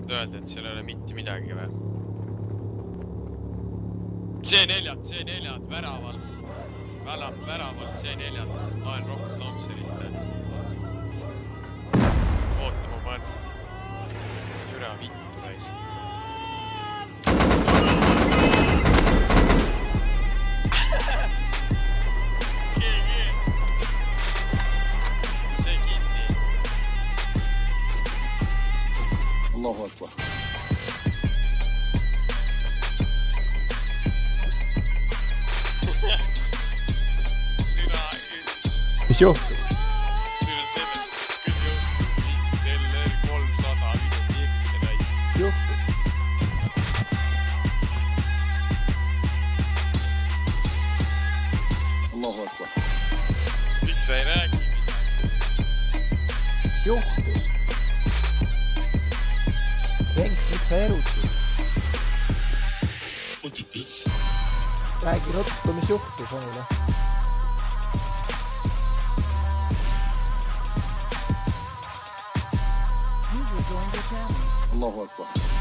öelda, et seal ei ole mitte midagi või? C4, väraval. Väraval C4. Laen rohkem Thompsonite. Oota, ma panen. Türa vittu täis. Keegi. See kinni. Allahu Akbar. Mis juhtus? Juhtus. Allahu Akbar. Miks sa ei räägi? Juhtus. Venks, miks sa erutud? Räägi ruttu, mis juhtus onule. Allahu Akbar.